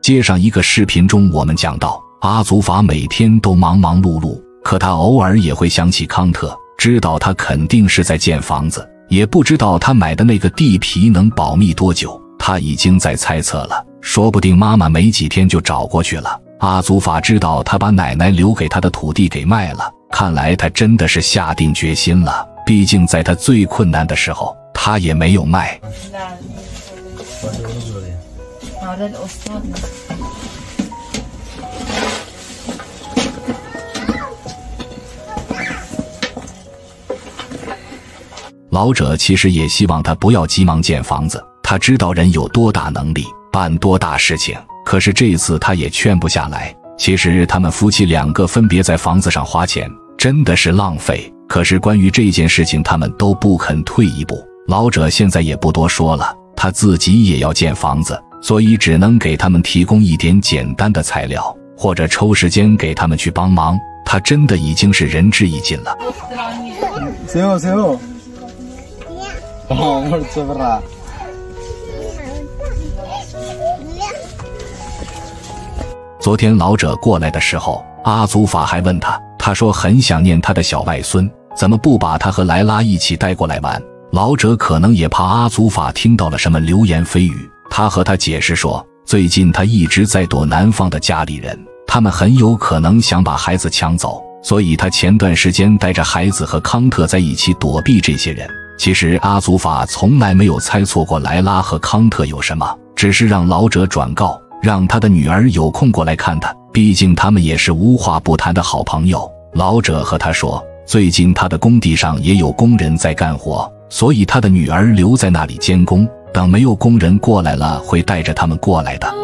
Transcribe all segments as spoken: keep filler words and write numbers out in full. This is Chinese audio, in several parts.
接上一个视频中，我们讲到阿祖法每天都忙忙碌碌，可他偶尔也会想起康特，知道他肯定是在建房子，也不知道他买的那个地皮能保密多久。他已经在猜测了，说不定妈妈没几天就找过去了。阿祖法知道他把奶奶留给他的土地给卖了，看来他真的是下定决心了，毕竟在他最困难的时候他也没有卖。老者其实也希望他不要急忙建房子，他知道人有多大能力办多大事情，可是这次他也劝不下来。其实他们夫妻两个分别在房子上花钱真的是浪费，可是关于这件事情他们都不肯退一步。老者现在也不多说了，他自己也要建房子，所以只能给他们提供一点简单的材料，或者抽时间给他们去帮忙。他真的已经是仁至义尽了。 seho seho oh bercerai。 昨天老者过来的时候，阿祖法还问他，他说很想念他的小外孙，怎么不把他和莱拉一起带过来玩？老者可能也怕阿祖法听到了什么流言蜚语，他和他解释说，最近他一直在躲南方的家里人，他们很有可能想把孩子抢走，所以他前段时间带着孩子和康特在一起躲避这些人。其实阿祖法从来没有猜错过莱拉和康特有什么，只是让老者转告，让他的女儿有空过来看他，毕竟他们也是无话不谈的好朋友。老者和他说，最近他的工地上也有工人在干活，所以他的女儿留在那里监工，等没有工人过来了会带着他们过来的。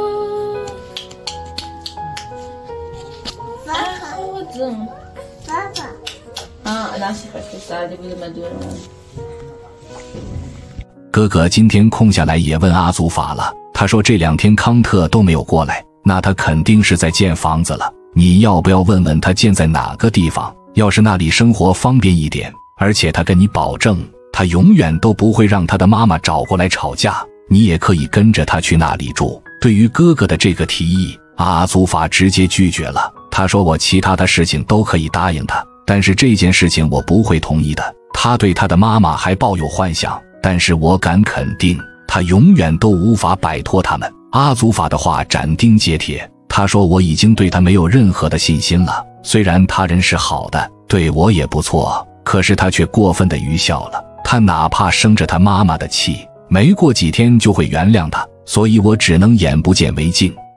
哥哥今天空下来也问阿祖法了，他说这两天康特都没有过来，那他肯定是在建房子了，你要不要问问他建在哪个地方？要是那里生活方便一点，而且他跟你保证，他永远都不会让他的妈妈找过来吵架，你也可以跟着他去那里住。对于哥哥的这个提议，阿祖法直接拒绝了，他说我其他的事情都可以答应他，但是这件事情我不会同意的。他对他的妈妈还抱有幻想，但是我敢肯定，他永远都无法摆脱他们。阿祖法的话斩钉截铁，他说我已经对他没有任何的信心了，虽然他人是好的，对我也不错，可是他却过分的愚孝了，他哪怕生着他妈妈的气，没过几天就会原谅他，所以我只能眼不见为净。